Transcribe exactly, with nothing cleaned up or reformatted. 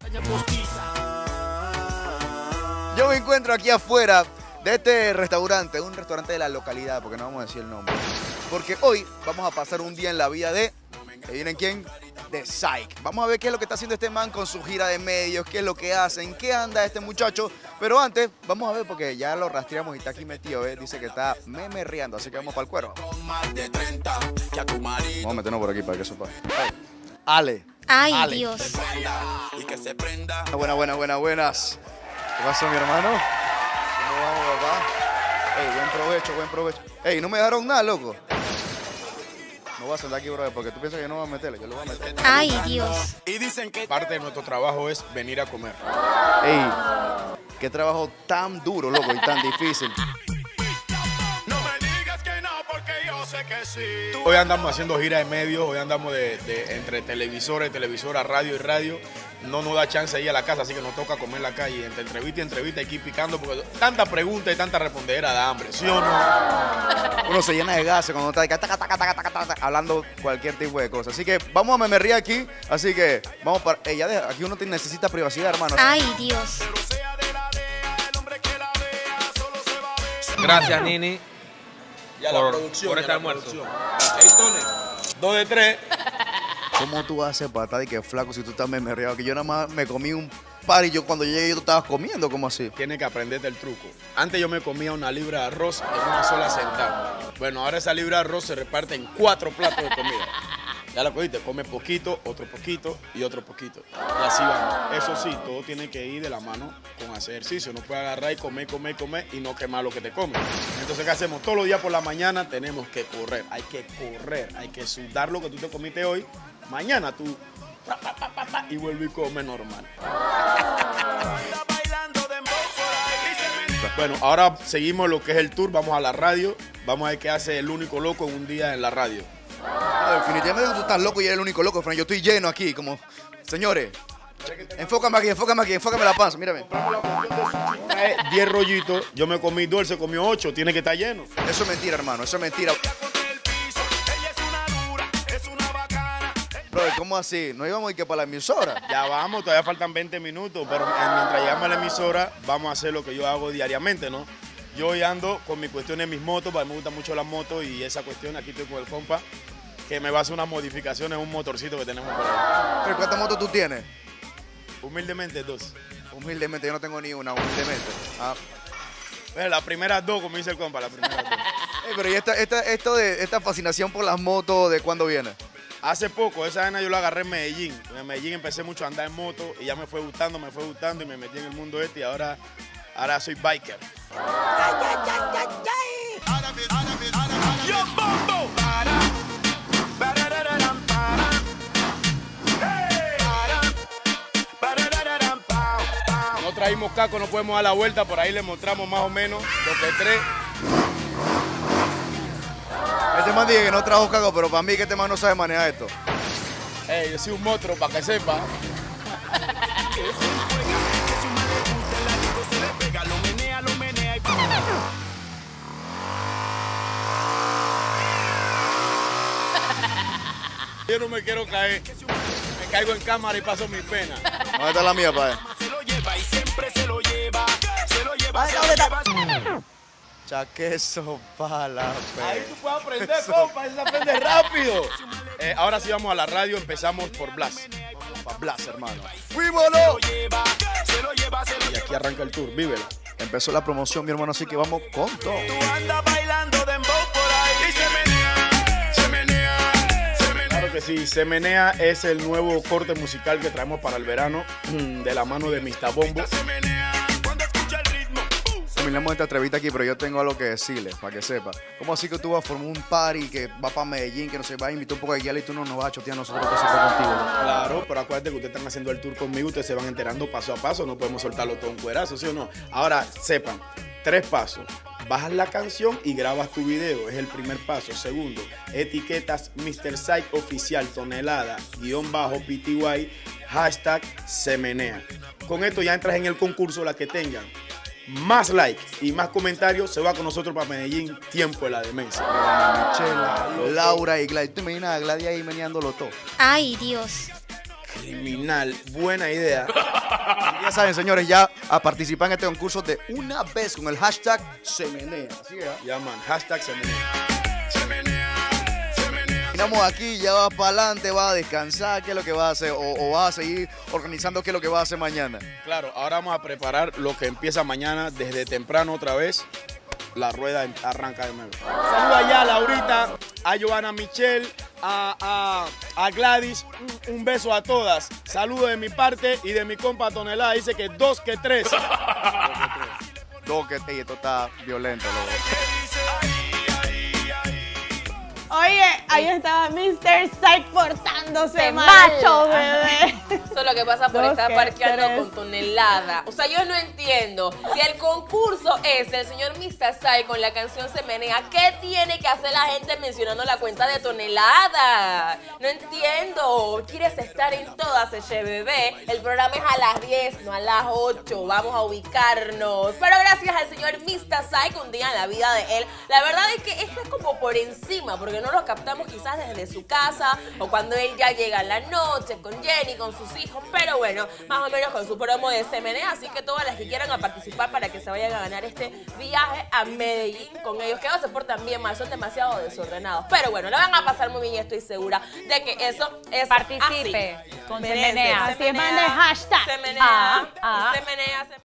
Yo me encuentro aquí afuera de este restaurante, un restaurante de la localidad, porque no vamos a decir el nombre. Porque hoy vamos a pasar un día en la vida de, ¿adivinen quién? De Psych. Vamos a ver qué es lo que está haciendo este man con su gira de medios, qué es lo que hacen, qué anda este muchacho. Pero antes, vamos a ver, porque ya lo rastreamos y está aquí metido, ¿eh? Dice que está memerreando, así que vamos para el cuero. Vamos a meternos por aquí para que eso pase. Ale. Ay, Ale. Dios. Buenas, buenas, buenas, buenas. ¿Qué pasó, mi hermano? ¿Cómo vamos, papá? Ey, buen provecho, buen provecho. Ey, no me dejaron nada, loco. No voy a sentar aquí, brother, porque tú piensas que no voy a meterle. Yo lo voy a meter. Ay, Dios. Y dicen que parte de nuestro trabajo es venir a comer. Ey, qué trabajo tan duro, loco, y tan difícil. No me digas que no, porque yo sé que sí. Hoy andamos haciendo gira de medios, hoy andamos de, de entre televisores, televisora, radio y radio. No nos da chance de ir a la casa, así que nos toca comer en la calle. Entre entrevista y entrevista hay que ir picando, porque tanta pregunta y tanta respondedera da hambre, ¿sí o no? Uno se llena de gases cuando está taca, taca, taca, taca, taca, hablando cualquier tipo de cosas. Así que vamos a memerrear aquí. Así que vamos para... Ey, ya deja, aquí uno te necesita privacidad, hermano. Ay, Dios. Gracias, Nini. Y a Por- la producción. por y a este la almuerzo. producción. Hey, Tony, dos de tres. ¿Cómo tú haces para estar y que flaco si tú estás memerreado? Que yo nada más me comí un par y yo cuando llegué tú estabas comiendo, ¿cómo así? Tienes que aprenderte el truco. Antes yo me comía una libra de arroz en una sola sentada. Bueno, ahora esa libra de arroz se reparte en cuatro platos de comida. Ya lo cogiste, come poquito, otro poquito y otro poquito. Y así vamos. Eso sí, todo tiene que ir de la mano con hacer ejercicio. No puedes agarrar y comer, comer, comer y no quemar lo que te comes. Entonces, ¿qué hacemos? Todos los días por la mañana tenemos que correr. Hay que correr, hay que sudar lo que tú te comiste hoy. Mañana tú pa, pa, pa, pa, pa, y vuelve y come normal. Bueno, ahora seguimos lo que es el tour, vamos a la radio, vamos a ver qué hace el único loco en un día en la radio. No, definitivamente tú estás loco y eres el único loco, Fran. Yo estoy lleno aquí, como... Señores, enfócame aquí, enfócame aquí, enfócame la panza, mírame. Trae diez rollitos, yo me comí dos, él se comió ocho, tiene que estar lleno. Eso es mentira, hermano, eso es mentira. Bro, ¿cómo así? ¿No íbamos a ir que para la emisora? Ya vamos, todavía faltan veinte minutos, pero eh, mientras llegamos a la emisora vamos a hacer lo que yo hago diariamente, ¿no? Yo hoy ando con mis cuestiones, mis motos, porque me gustan mucho las motos y esa cuestión, aquí estoy con el compa, que me va a hacer unas modificaciones en un motorcito que tenemos por ahí. ¿Pero cuántas motos tú tienes? Humildemente dos. Humildemente, yo no tengo ni una, humildemente. Ah. Bueno, las primeras dos, como dice el compa, las primeras dos. Ey, pero ¿y esta, esta, esto de, esta fascinación por las motos, de cuándo viene? Hace poco, esa vaina yo la agarré en Medellín. En Medellín empecé mucho a andar en moto y ya me fue gustando, me fue gustando y me metí en el mundo este y ahora, ahora soy biker. No traímos caco, no podemos dar la vuelta, por ahí le mostramos más o menos lo que tres. Este man dice que no trajo cago, pero para mí que este man no sabe manejar esto. Hey, yo soy un monstruo, para que sepa. Yo no me quiero caer. Me caigo en cámara y paso mi pena. ¿Dónde está la mía, padre? Se lo lleva y siempre se lo lleva. Se lo lleva, Ay, ¿dónde está? Chaqueso para la Ahí tú puedes aprender, compa, eso se aprende rápido. Eh, ahora sí vamos a la radio, empezamos por Blas. Para Blas, hermano. ¡Fuímoslo! Y aquí arranca el tour, vívelo. Empezó la promoción, mi hermano, así que vamos con todo. Claro que sí, Se Menea es el nuevo corte musical que traemos para el verano, de la mano de Mista Bombo. Terminamos esta entrevista aquí, pero yo tengo algo que decirle, para que sepa. ¿Cómo así que tú vas a formar un party que va para Medellín, que no se va a invitar un poco de guía y tú no nos vas a chotear a nosotros que se fue contigo? Claro, pero acuérdate que ustedes están haciendo el tour conmigo, ustedes se van enterando paso a paso, no podemos soltarlo todo un cuerazo, ¿sí o no? Ahora, sepan, tres pasos. Bajas la canción y grabas tu video, es el primer paso. Segundo, etiquetas mister Psych Oficial, tonelada, guión bajo, P T Y, hashtag Se Menea. Con esto ya entras en el concurso, la que tengan más likes y más comentarios se va con nosotros para Medellín, tiempo de la demencia. Michela, Laura y Gladys. ¿Tú te imaginas a Gladys ahí meneándolo todo? Ay, Dios. Criminal, buena idea. Y ya saben, señores, ya a participar en este concurso de una vez con el hashtag se menea. Así que ya. Ya, man, hashtag se menea. Terminamos aquí, ya vas para adelante, vas a descansar, ¿qué es lo que vas a hacer? O, o vas a seguir organizando qué es lo que vas a hacer mañana. Claro, ahora vamos a preparar lo que empieza mañana desde temprano otra vez. La rueda arranca de nuevo. Saludo allá a Laurita, a Joana Michelle, a, a, a Gladys. Un, un beso a todas. Saludo de mi parte y de mi compa Tonelada. Dice que dos que tres. Dos que tres. Dos que tres, esto está violento, loco. Oye, ahí estaba mister Psych portándose Se mal, macho, bebé. Eso es lo que pasa por Dos estar que parqueando tres. con Tonelada. O sea, yo no entiendo. Si el concurso es el señor mister Sai con la canción Se Menea, ¿qué tiene que hacer la gente mencionando la cuenta de Tonelada? No entiendo. ¿Quieres estar en todas, eche bebé? El programa es a las diez, no a las ocho. Vamos a ubicarnos. Pero gracias al señor mister Sai, que un día en la vida de él, la verdad es que esto es como por encima, porque no lo captamos quizás desde su casa o cuando él ya llega en la noche con Jenny, con sus hijos, pero bueno, más o menos con su promo de Se Menea, así que todas las que quieran a participar para que se vayan a ganar este viaje a Medellín con ellos, que no se portan bien mal, son demasiado desordenados, pero bueno, la van a pasar muy bien y estoy segura de que eso es Participe así. con Se Merece, Menea. Así es, mande hashtag. Se Menea, Ah, ah. Se Menea, Se